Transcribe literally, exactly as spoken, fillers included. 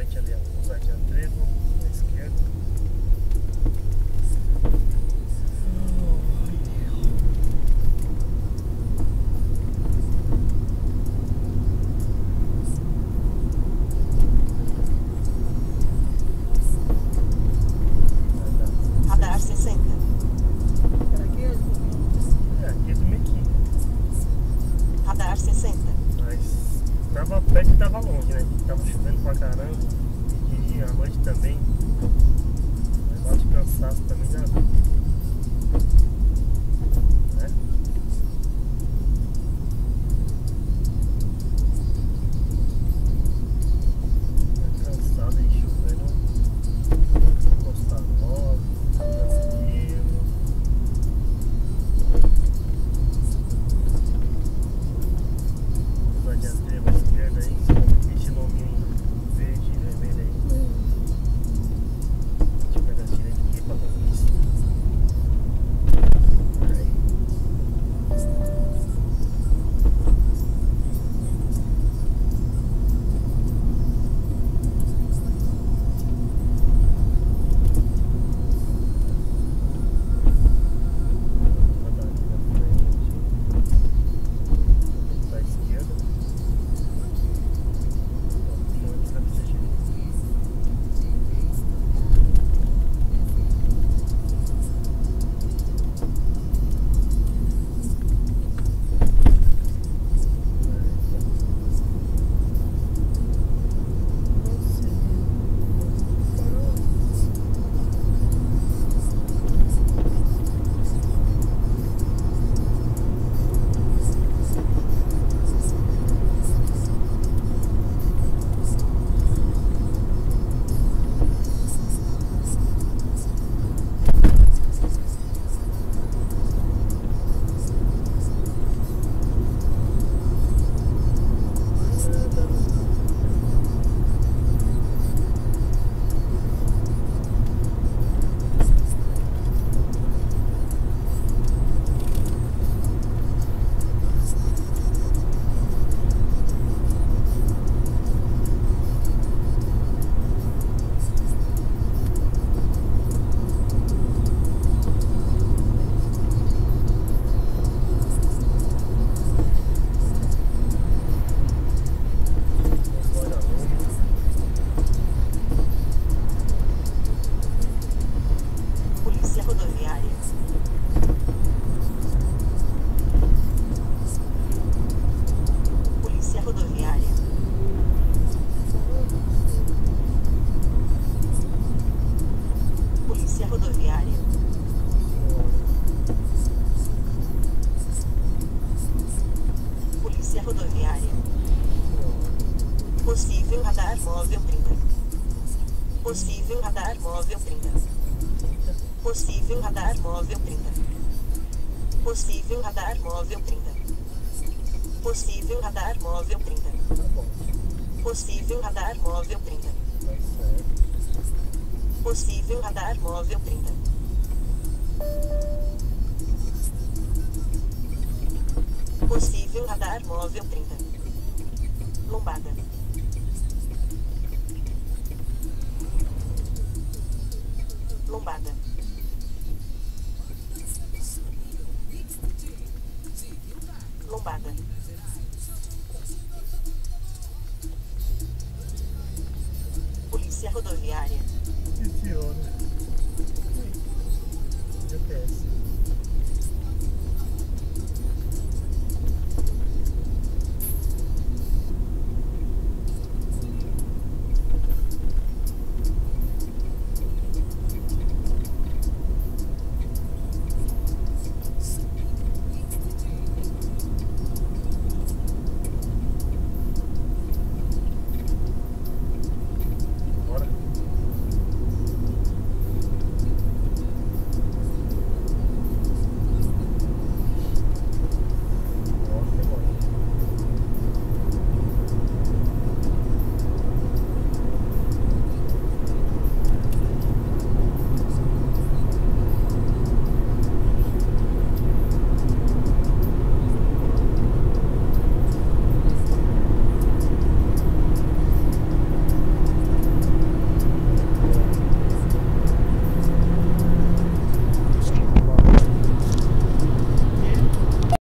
frente ali, ó. Usar de trevo, à esquerda. Radar sessenta. É, aqui é do Mequinho. Radar sessenta. Mas tava perto e tava longe, né? Tava chovendo pra caramba. E dia, à noite também. Mas bate cansaço também já. Né? Tá cansado aí chovendo. Costa Nova, Brasil. Usar de trevo à esquerda aí, esse nominho verde e vermelho aí. Deixa eu pegar a direita aqui pra conquista. Aí. Rodar aqui na frente. Da esquerda. Polícia rodoviária. Polícia rodoviária. Polícia rodoviária. Polícia rodoviária. Possível radar móvel trinta. Possível radar móvel trinta. Possível radar móvel trinta. Possível radar móvel trinta. Possível radar móvel trinta. Tá bom. Possível radar móvel trinta. Tá certo. Possível radar móvel trinta. Possível radar móvel trinta. Lombada. Lombada. Lombada. Polícia rodoviária. Funciona. G P S.